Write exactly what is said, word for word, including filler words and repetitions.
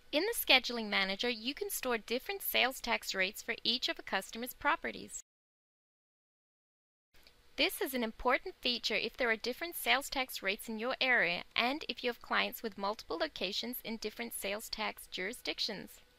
In the Scheduling Manager, you can store different sales tax rates for each of a customer's properties. This is an important feature if there are different sales tax rates in your area and if you have clients with multiple locations in different sales tax jurisdictions.